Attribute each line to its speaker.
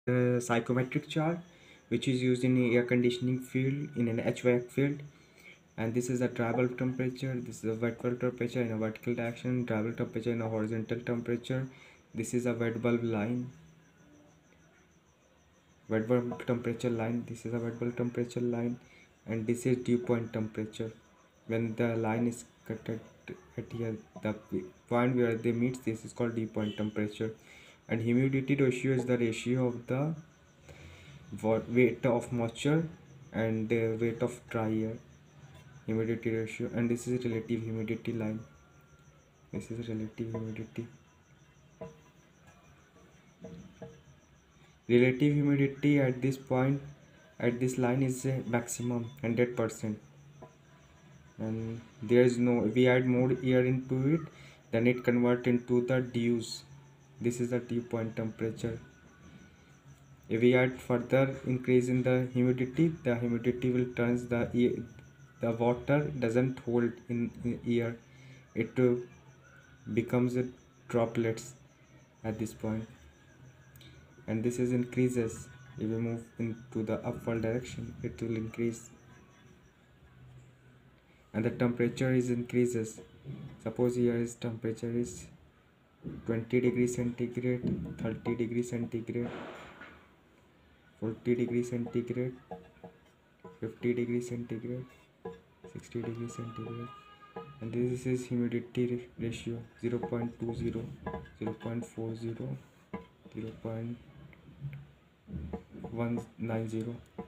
Speaker 1: psychometric chart, which is used in air conditioning field, in an HVAC field. And this is a dry bulb temperature. This is a wet bulb temperature in a vertical direction, dry bulb temperature in a horizontal temperature. This is a wet bulb line, wet bulb temperature line. This is a wet bulb temperature line, and this is dew point temperature. When the line is cut at here, the point where they meet, this is called dew point temperature. And humidity ratio is the ratio of the weight of moisture and weight of dry air. Humidity ratio. And this is relative humidity line. This is relative humidity. Relative humidity at this point, at this line, is a maximum 100%, and there is no, if we add more air into it, then it convert into the dews. This is the dew point temperature. If we add further increase in the humidity will turns the water doesn't hold in air, it becomes a droplets at this point. And this is increases. If we move into the upward direction, it will increase, and the temperature is increases. Suppose here is temperature is 20 degrees centigrade, 30 degrees centigrade, 40 degrees centigrade, 50 degrees centigrade, 60 degrees centigrade. And this is humidity ratio 0 0.20, 0 0.40, 0 0.190.